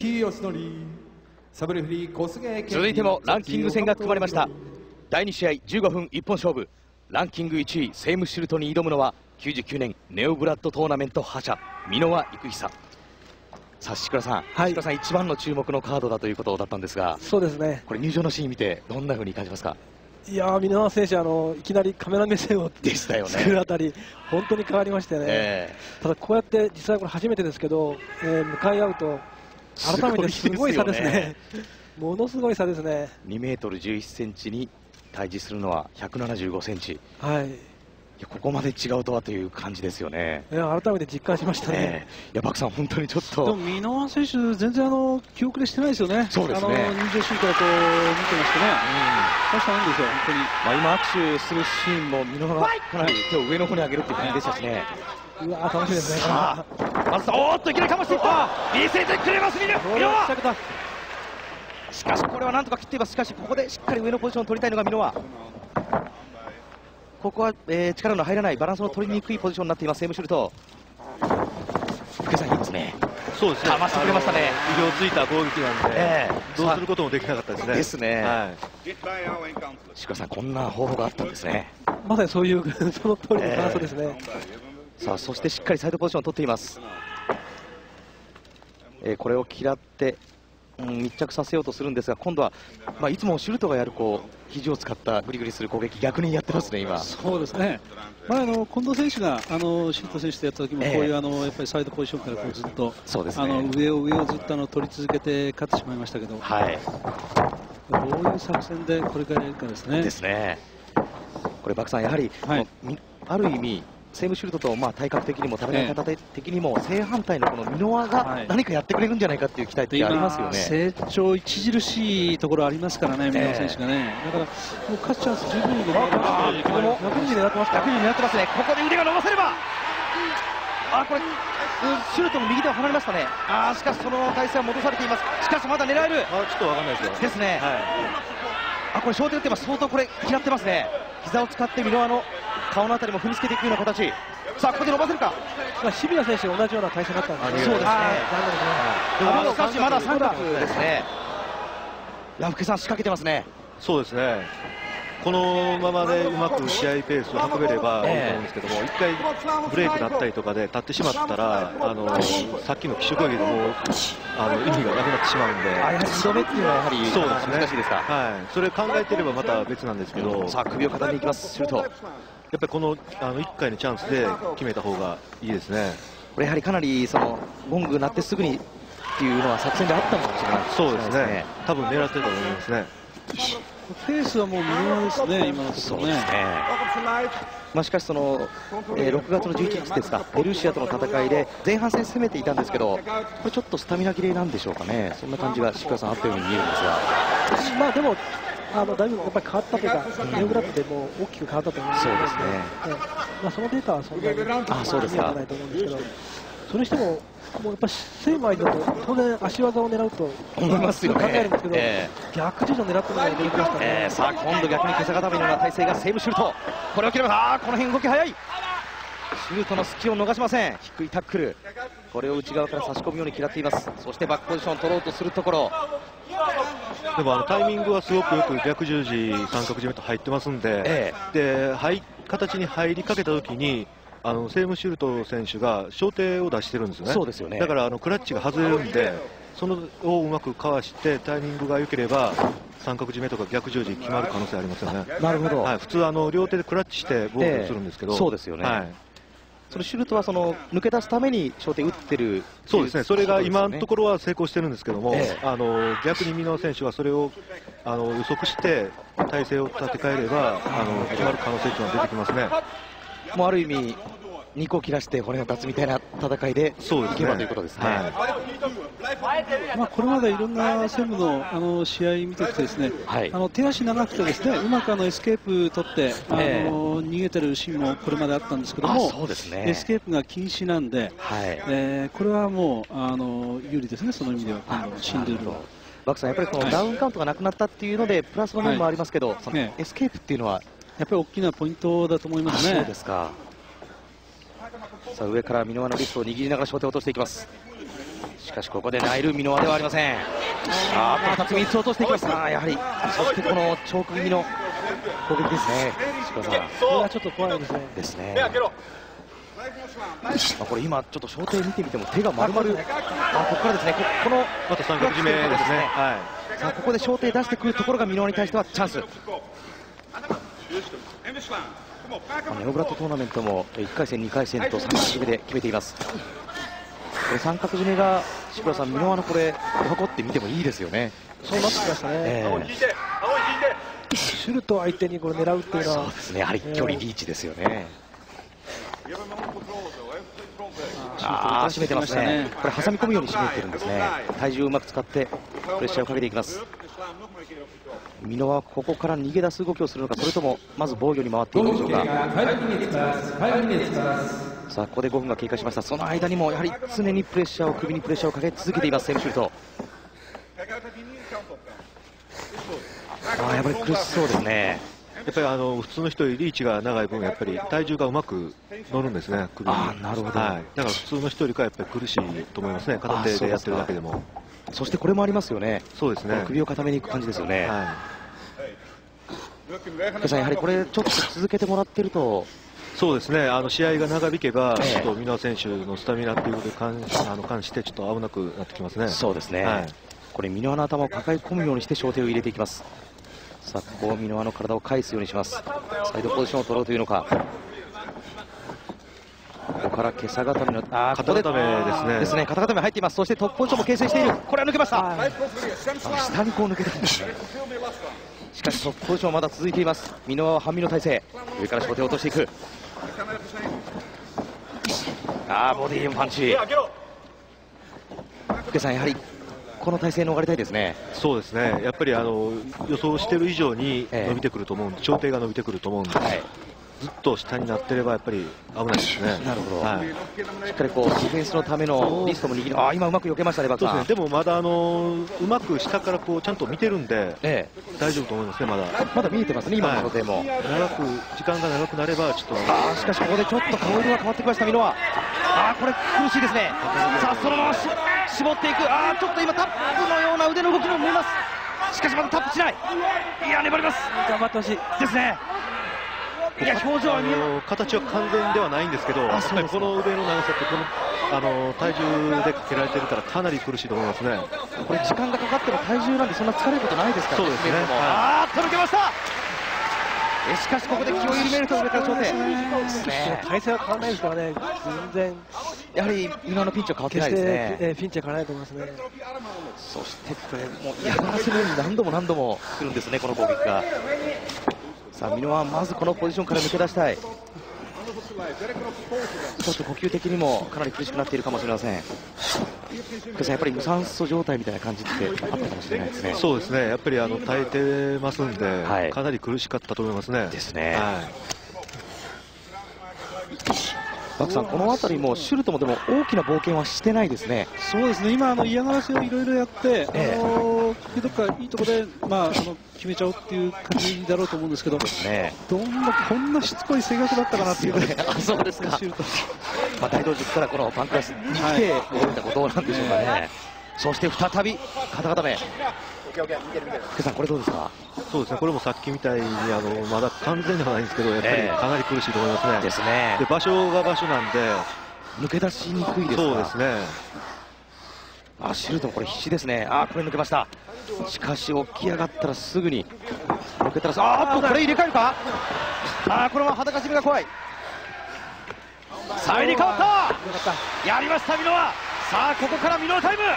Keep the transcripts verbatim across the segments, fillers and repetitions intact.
続いてもランキング戦が組まれました。だいに試合じゅうごふん一本勝負。ランキングいちいセイムシルトに挑むのはきゅうじゅうきゅうねんネオブラッドトーナメント覇者箕輪郁久。さあ宍倉さん、宍倉さん一番の注目のカードだということだったんですが、 そうですね、これ入場のシーン見てどんなふうに感じますか？ いやー、箕輪選手、あのいきなりカメラ目線を作るあたり、本当に変わりましてね、えー、ただこうやって実際これ初めてですけど、えー、向かい合うと改めてすごい差ですね。ものすごい差ですね。 にメートルじゅういっセンチに対峙するのはひゃくななじゅうごセンチ。 はい。いや、ここまで違うとはという感じですよね。 いや、改めて実感しましたね。 いや、バクさん本当にちょっと。 でも箕輪選手全然あの気遅れしてないですよね。 そうですね。 あの入場シーンからこう見てますとね。大したないんですよ本当に。 まあ今握手するシーンも箕輪がかなり手を上の方に上げるっていう感じでしたしね。 うわー、楽しみですね。 さあ、まずおーっといきなりかましていった。見せてくれます箕輪。しかしこれはなんとか切っています。しかしここでしっかり上のポジションを取りたいのが箕輪。ここは、えー、力の入らないバランスの取りにくいポジションになっていますセイムシュルト。福井さんいいですね。 そうですね。 かましてくれましたね。 意表ついた攻撃なんで、えー、どうすることもできなかったですね。 ですね。 はい。 宍倉さんこんな方法があったんですね。 まさにそういうその通りのバランスですね。 えー、さあそしてしっかりサイドポジションを取っています。えー、これを嫌って。うん、密着させようとするんですが、今度は、まあ、いつもシュルトがやるこう肘を使ったグリグリする攻撃、逆にやってますね、今。 そうですね、まあ、あの近藤選手があのシュルト選手とやった時も、こういう、えー、あのやっぱりサイドポジションからこうずっとそうです、ね、あの上を上をずっとあの取り続けて勝ってしまいましたけど、はい、どういう作戦でこれからやるかですね。 ですね。これ、バクさん、やはり、はい、ある意味、セイムシュルトとまあ体格的にも戦い方的にも正反対のこの箕輪が何かやってくれるんじゃないかっていう期待ってありますよね。 成長著しいところありますからね、箕輪選手がね。だからもう勝つチャンス十分に狙ってますね。 ここも逆に狙ってます。逆に狙ってますね。ここで腕が伸ばせれば。あ、これシュルトの右手を離れましたね。あ、しかしその体勢は戻されています。しかしまだ狙える。 あ、ちょっとわかんないですよ。 ですね。はい、あ、これ小手打ってます。相当これ嫌ってますね。膝を使って箕輪の顔のあたりも踏みつけていくような形。さあここで伸ばせるか。 渋谷選手と同じような体勢になったんですね。 そうですね。しかしまだ三角ですね。いや、福井さん仕掛けてますね。 そうですね。このままでうまく試合ペースを運べればいいと思うんですけども、一回ブレイクだったりとかで立ってしまったら、あのさっきの奇襲攻撃でもうあの意味がなくなってしまうんで、 あ、やはりにどめっていうのはやはりそうですね、 難しいですか。 はい、それ考えていればまた別なんですけど、 さあ首を固めていきます。シュート。やっぱりこのあのいっかいのチャンスで決めた方がいいですね。 これやはりかなりそのゴング鳴ってすぐにっていうのは作戦であったのかもしれない。 そうですね。多分狙ってると思いますね。 ペースはもう微妙ですね、今のところね。 まあしかしその、えー、ろくがつのじゅういちにちですか、ペルシアとの戦いで前半戦攻めていたんですけど、これちょっとスタミナ切れなんでしょうかね。そんな感じが宍倉さんあったように見えるんですが、 まあでもあのだいぶやっぱり変わったというか、ネオブラッドでも大きく変わったと思うんですけど、そうですね。まあそのデータはそんなにあそうですかないと思うんですけど、それにしても。もうやっぱりセイマイだと当然足技を狙うと思いますよね。 考えるんですけど、えー、逆十字を狙ってるのが出てきましたね。 えー、さあ今度逆に風固めのような体勢がセイムシュルト。これを切れば、あー、この辺動き早い。シュルトの隙を逃しません。低いタックル。これを内側から差し込むように嫌っています。そしてバックポジションを取ろうとするところ。 でもあのタイミングはすごくよく逆十字三角締めと入ってますんで、えー、ではい形に入りかけた時に。あのセイムシュルト選手が小手を出してるんですよね。そうですよね。だからあのクラッチが外れるんで、そのをうまくかわしてタイミングが良ければ三角締めとか逆十字決まる可能性ありますよね。 なるほど。 はい、普通あの両手でクラッチしてゴールするんですけど、 えー、そうですよね。はい、そのシュルトはその抜け出すために小手打ってる。 そうですね。それが今のところは成功してるんですけども、えー、あの逆に箕輪選手はそれをあの予測して体勢を立て替えればあの決まる可能性というのは出てきますね。 もうある意味肉を切らして骨を断つみたいな戦いでいけばということですね。 まあこれまでいろんなセムのあの試合見てきてですね、はい、あの手足長くてですねうまくあのエスケープ取ってあの、えー、逃げてるシーンもこれまであったんですけども、そうですね、エスケープが禁止なんで、はい、えー、これはもうあの有利ですね、その意味では今度の新ルールは。 バクさん、やっぱりこのダウンカウントがなくなったっていうのでプラスの面もありますけど、はい、そのエスケープっていうのはやっぱり大きなポイントだと思いますね。 そうですか。さあ上から箕輪のリストを握りながら小手を落としていきます。 しかしここでナイルミノワではありません。あー、ふたつみっつ落としていきます。あー、やはりそしてこのチョーク気味の攻撃ですね。柴田さん、 これはちょっと怖いですね。 ですね。あ、これ今ちょっと小手見てみても手が丸々、あ、ここからですね。こ, このまた三角締めですね。はい。 さあここで小手出してくるところがミノワに対してはチャンス。ネオブラッドトーナメントもいっかい戦にかい戦と三角締めで決めています。これ三角締めが柴田さん、ミノワのこれ箱って見てもいいですよね。 そうなってきましたね。えー、シュルト相手にこれ狙うっていうのは、 そうですね、やはり距離リーチですよね。ああ、締めてますね。これ挟み込むように締めてるんですね。体重をうまく使ってプレッシャーをかけていきます。ミノワはここから逃げ出す動きをするのか、それともまず防御に回っていくでしょうか。さあここでごふんが経過しました。その間にもやはり常にプレッシャーを首にプレッシャーをかけ続けていますセームシュルト。ああ、やっぱり苦しそうですね。 やっぱりあの普通の人よりリーチが長い分、やっぱり体重がうまく乗るんですね、首に。 あ、なるほど。 はい、だから普通の人よりかはやっぱり苦しいと思いますね、片手でやってるだけでも。 そしてこれもありますよね。 そうですね。 首を固めにいく感じですよね。 はい。 さん、やはりこれちょっと続けてもらってると。 そうですね。あの試合が長引けば、ちょっとミノワ選手のスタミナっていうことで関あの関してちょっと危なくなってきますね。 そうですね。はい、これミノワの頭を抱え込むようにして小手を入れていきます。さあここミノワの体を返すようにします。サイドポジションを取ろうというのか。ここから袈裟固めのあ肩固めですね。 ですね。肩固め入っています。そしてトップポジションも形成している。これは抜けました。下にこう抜けてきます。しかしトップポジションはまだ続いています。ミノワは半身の体勢。上から小手を落としていく。あー、ボディーパンチ。福家さん、やはりこの体勢逃れたいですね。 そうですね。やっぱりあの予想している以上に伸びてくると思うんで、長手が伸びてくると思うんで、はい、ずっと下になってればやっぱり危ないですね。 なるほど。はい、しっかりこうディフェンスのためのリストも握り、ああ今うまく避けましたね、バックさん。 そうですね。でもまだあのうまく下からこうちゃんと見てるんで、ええ、大丈夫と思いますね。まだまだ見えてますね、今のでも。はい、 長く時間が長くなればちょっと。 ああしかしここでちょっと顔色が変わってきましたミノワ。ああこれ苦しいですね。さあそのままし絞っていく。ああちょっと今タップのような腕の動きも見えます。しかしまだタップしない。いや粘ります。 頑張ってほしいですね。いや表情は見えない。形は完全ではないんですけど、やっぱりこの腕の長さってこのあの体重でかけられてるからかなり苦しいと思いますね。 これ時間がかかっても体重なんでそんな疲れることないですからね。 そうですね。 あーっと抜けました。えしかしここで気を緩めると上から頂点ですね。 体勢は変わらないですからね。全然やはりミノワのピンチは変わってないですね。 えー、ピンチは変わらないと思いますね。 そしてこれもう嫌がらせのように何度も何度も来るんですね、この攻撃が。さあミノワはまずこのポジションから抜け出したい。ちょっと呼吸的にもかなり苦しくなっているかもしれません。やっぱり無酸素状態みたいな感じってあったかもしれないですね。 そうですね。やっぱりあの耐えてますんで、はい、かなり苦しかったと思いますね。 ですね。 はい、 バックさん、この辺りもシュルトもでも大きな冒険はしてないですね。 そうですね。今あの嫌がらせをいろいろやって、えー、あのどっかいいところでまああの決めちゃおうっていう感じだろうと思うんですけど、ね、どんなこんなしつこい性格だったかなっていうね。 あ、そうですか。まあ大道塾からこのパンクラスに来て驚いたことなんでしょうかね。そして再び肩固め。福さんこれどうですか。 そうですね。これもさっきみたいにあのまだ完全ではないんですけど、やっぱりかなり苦しいと思いますね。 ですね。 で場所が場所なんで抜け出しにくいですか。 そうですね。 あ、シュルトもこれ必死ですね。あ、これ抜けました。しかし起き上がったらすぐに抜けたら、あーっとこれ入れ替えるか。あーこれは裸締めが怖い。さあ入れ替わった。やりましたミノワ。さあここからミノワタイム。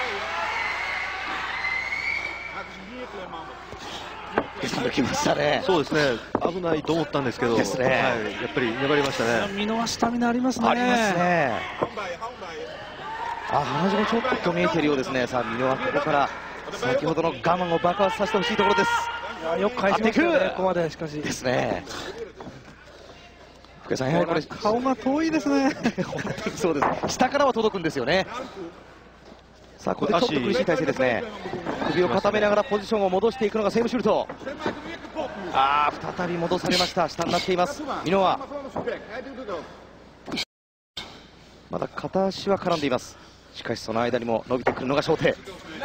抜きましたね。 そうですね。危ないと思ったんですけど、 ですね。はい、 やっぱり粘りましたね。 ミノワスタミナありますね。 ありますね。あ、鼻血もちょっと見えているようですね。さあミノワここから先ほどの我慢を爆発させてほしいところです。 よく返しましたね。ここまでしかしですね。福井さんやはりこれ顔が遠いですね。 そうです。下からは届くんですよね。さあここでちょっと苦しい体勢ですね。首を固めながらポジションを戻していくのがセームシュルト。ああ再び戻されました。下になっていますミノワ。まだ片足は絡んでいます。 しかしその間にも伸びてくるのが小手。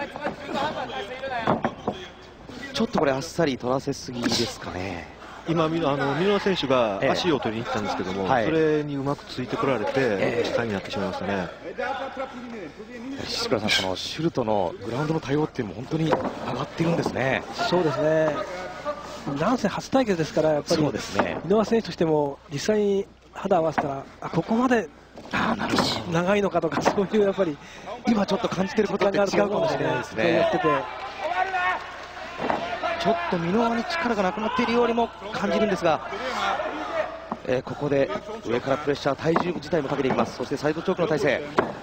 ちょっとこれあっさり取らせすぎですかね。 今、あの箕輪選手が足を取りに行ったんですけども、ええ、はい、それにうまくついてこられて下になってしまいましたね。 宍倉さん、このシュルトのグラウンドの対応っていうのも本当に上がってるんですね。 そうですね。なんせ初対決ですから、やっぱり箕輪選手としても実際に肌を合わせたら、あ、ここまで長いのかとか、そういうやっぱり今ちょっと感じてることって違うかもしれないですね。やっててちょっと箕輪に力がなくなっているようにも感じるんですが、えー、ここで上からプレッシャー、体重自体もかけていきます。そしてサイドチョークの体勢。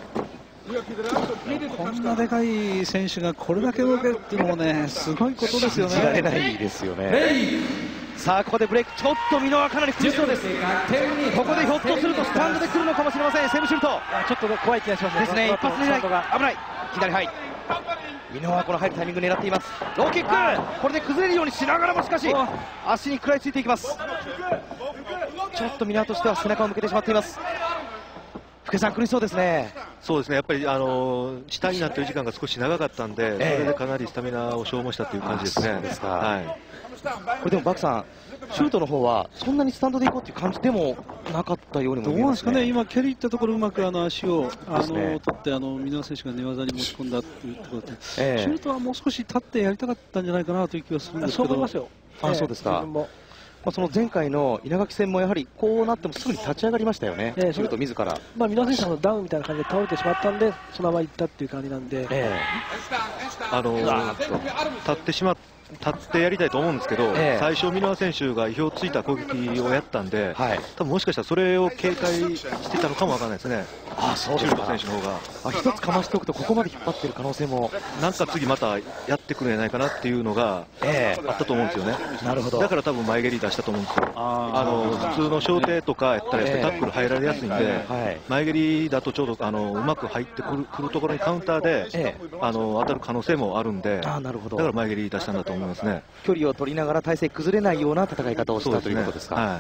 こんなでかい選手がこれだけ動けるっていうのもね、すごいことですよね。 信じられないですよね。さあここでブレイク、ちょっと箕輪かなり苦しそうです。ここでひょっとするとスタンドで来るのかもしれません。セーブシュート、 ちょっと怖い気がしますね。 ですね、一発狙い危ない。左入箕輪はこの入るタイミング狙っています。ローキック、これで崩れるようにしながらもしかし足に食らいついていきます。ちょっと箕輪としては背中を向けてしまっています。福井さん、苦しそうですね。 そうですね、やっぱりあの下になっている時間が少し長かったんで、えー、それでかなりスタミナを消耗したという感じですね。そうですか。はい、 これでもバクさん、シュートの方はそんなにスタンドでいこうという感じでもなかったようにも見えますね。どうですかね、 今蹴りいったところうまくあの足をあの、ね、取ってあの箕輪選手が寝技に持ち込んだというところで、えー、シュートはもう少し立ってやりたかったんじゃないかなという気がするんですけど。 そう思いますよ。 あ、えー、そうですか。まあその前回の稲垣戦もやはりこうなってもすぐに立ち上がりましたよね、えー、シュート自ら。 まあ箕輪選手のダウンみたいな感じで倒れてしまったんで、そのままいったっていう感じなんで、えー、あのー、立ってしまっ立ってやりたいと思うんですけど、えー、最初、箕輪選手が意表をついた攻撃をやったんで、はい、多分もしかしたらそれを警戒してたのかもわからないですね。 あ、そうですか。 シュート選手の方があ、一つかましておくとここまで引っ張っている可能性も、 なんか次またやってくれないかなっていうのが、えー、あったと思うんですよね。 なるほど。 だから多分前蹴り出したと思うんですよ。ああの普通の小手とかやったらやっぱりタックル入られやすいんで、えーはい、前蹴りだとちょうどあのうまく入ってくる、くるところにカウンターで、えー、あの当たる可能性もあるんで、あ、なるほど。だから前蹴り出したんだと思いますね。 距離を取りながら体勢崩れないような戦い方をしたということですか。はい、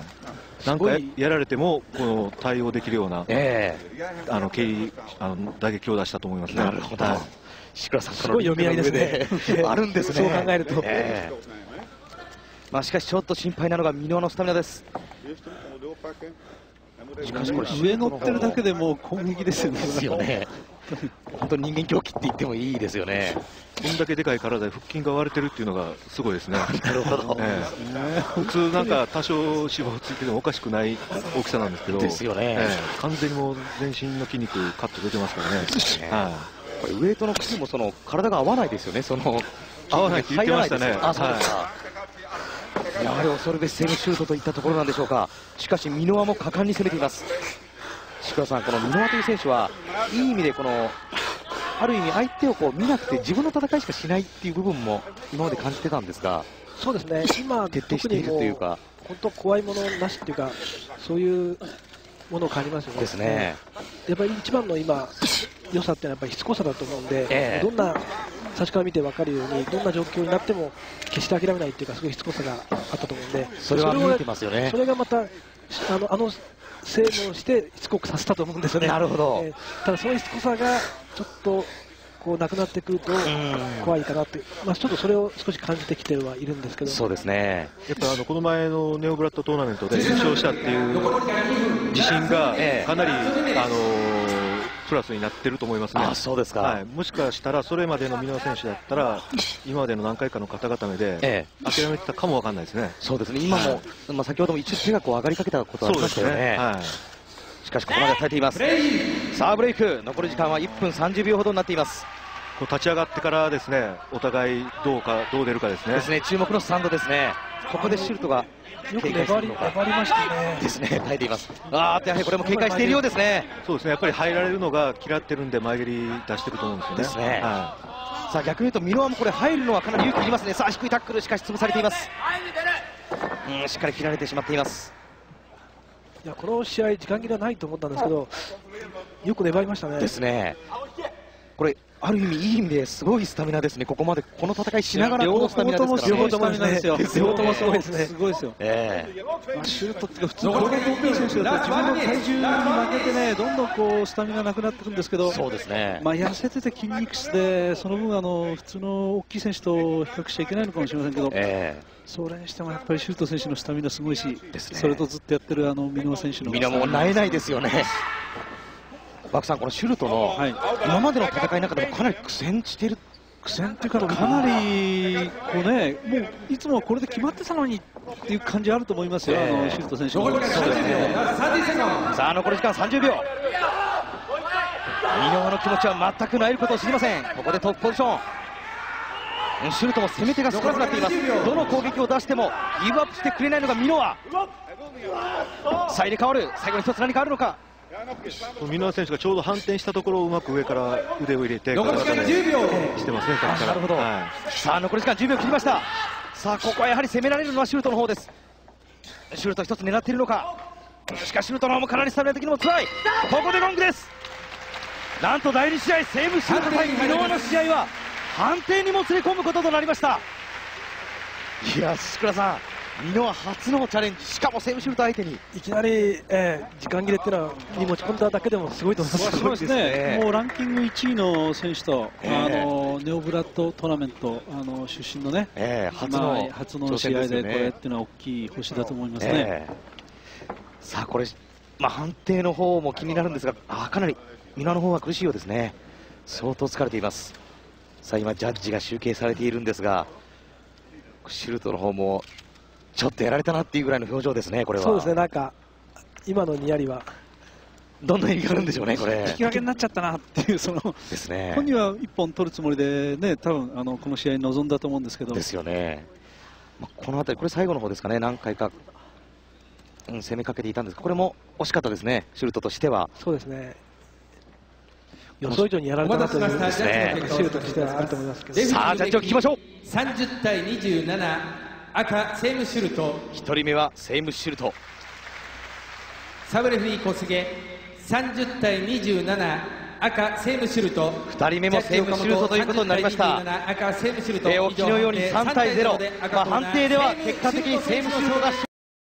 なんかやられてもこの対応できるような、えー、あの蹴りあの打撃を出したと思いますね。 なるほど。宍倉さん、 すごい読み合いですね。 あるんですね。 そう考えると。 えー、まあしかしちょっと心配なのが箕輪のスタミナです。 しかしこれ上乗ってるだけでもう攻撃ですよね。 ですよね。本当に人間狂気って言ってもいいですよね。 こんだけでかい体で腹筋が割れてるっていうのがすごいですね。 なるほど。えー、普通なんか多少脂肪ついててもおかしくない大きさなんですけど、 ですよね。 えー、完全にもう全身の筋肉カット出てますからね。ね、 はい、これウエイトの靴もその体が合わないですよね。その合わないって言ってましたね。 あ、そうですか。はい、やはり恐るべしセーブシュートといったところなんでしょうか。しかし箕輪も果敢に攻めています。宍倉さん、この箕輪という選手はいい意味でこのある意味相手をこう見なくて自分の戦いしかしないっていう部分も今まで感じてたんですが、 そうですね、今徹底しているというか、 本当怖いものなしっていうか、そういうものを感じますよね。 ですね。 やっぱり一番の今良さっていうのはやっぱりしつこさだと思うんで、えー、どんな最初から見て分かるようにどんな状況になっても決して諦めないっていうか、すごいしつこさがあったと思うんで、 それは見えてますよね。 それがまたあのあのセーブをしてしつこくさせたと思うんですよね。 なるほど。 えー、ただそのしつこさがちょっとこうなくなってくると怖いかなって、まあ、ちょっとそれを少し感じてきてはいるんですけど。 そうですね。 やっぱあのこの前のネオブラッドトーナメントで優勝したっていう自信がかなり、ええ、あのプラスになってると思いますね。 あ、そうですか。 はい、もしかしたらそれまでの箕輪選手だったら今までの何回かの肩固めで、ええ、諦めてたかもわかんないですね。 そうですね。今も、まあ、先ほども一度手がこう上がりかけたことありましたよね。はい、しかしここまで耐えています。さあブレイク、残り時間はいっぷんさんじゅうびょうほどになっています。 こう立ち上がってからですね、お互いどうかどう出るかですね。 ですね、注目のスタンドですね。ここでシュートがよく粘り粘りましたね。 ですね、耐えています。ああ、やはりこれも警戒しているようですね。 そうですね、やっぱり入られるのが嫌ってるんで前蹴り出してると思うんですよね。 ですね。 はい、 さあ逆に言うと箕輪もこれ入るのはかなり勇気いりますね。さあ低いタックル、しかし潰されています。うん、しっかり切られてしまっています。 いや、この試合時間切れはないと思ったんですけど、よく粘りましたね。 ですね。 これある意味いい意味ですごいスタミナですね。ここまでこの戦いしながらこのスタミナですからね。 両方ともスタミナですよ。 両方ともすごいですね。 すごいですよ。 ええ、 シュートって普通これだけ大きい選手だと自分の体重に負けてね、どんどんこうスタミナなくなってくるんですけど、 そうですね。 まあ痩せてて筋肉質でその分あの普通の大きい選手と比較しちゃいけないのかもしれませんけど、ええ、それにしてもやっぱりシュート選手のスタミナすごいし、ですね、それとずっとやってるあの箕輪選手の箕輪もなえないですよね。バクさん、このシュルトの今までの戦いの中でもかなり苦戦している、 苦戦っていうか、かなりこうね、もういつもこれで決まってたのにっていう感じあると思いますよ、えー、あのシュルト選手の。そうですね。 さあ残り時間さんじゅうびょう。箕輪の気持ちは全くなえることを知りません。ここでトップポジション。シュルトも攻め手が少なくなっています。どの攻撃を出してもギブアップしてくれないのが箕輪。さあ入れ替わる。最後に一つ何かあるのか。 箕輪選手がちょうど反転したところをうまく上から腕を入れて残り時間じゅうびょうしてますね。さっきから。 なるほど、はい、さあ残り時間じゅうびょう切りました。さあここはやはり攻められるのはシュルトの方です。シュルト一つ狙っているのか。しかしシュルトの方もかなりスタミナ的にも辛い。ここでゴングです。なんとだいに試合西武シュルト対箕輪の試合は判定にもつれ込むこととなりました。いや志倉さん、箕輪初のチャレンジ、しかも西武シュルト相手にいきなり、えー、時間切れっていうのに持ち込んだだけでもすごいと思います。 すごいですね。もうランキングいちいの選手と、えー、あのネオブラッドトーナメントあの出身のね、えー、初の、まあ、初の試合でこれっていうのは大きい星だと思いますね。えー、さあこれ、まあ、判定の方も気になるんですが、あかなり箕輪の方は苦しいようですね。相当疲れています。さあ今ジャッジが集計されているんですが、シュルトの方もちょっとやられたなっていうぐらいの表情ですね。これはそうですね。なんか今のニヤリはどんな意味があるんでしょうね。これ引き分けになっちゃったなっていう、そのですね、本人はいっぽん取るつもりでね、多分あのこの試合に臨んだと思うんですけど。 ですよね。まあ、この辺りこれ最後の方ですかね。何回か、うん、攻めかけていたんですが、これも惜しかったですね。シュルトとしては。 そうですね。予想以上にやられたなというですね、シュートとしてはあると思いますけど。 さあジャッジを聞きましょう。 さんじゅうたいにじゅうなな、赤セイムシュルト。 ひとりめはセイムシュルト。 サブレフリー小菅さんじゅうたいにじゅうなな、赤セイムシュルト。 ふたりめもセイムシュルトということになりました。 赤セイムシュルト。 お聞きのようにさんたいゼロ、まあ、判定では結果的にセイムシュルトが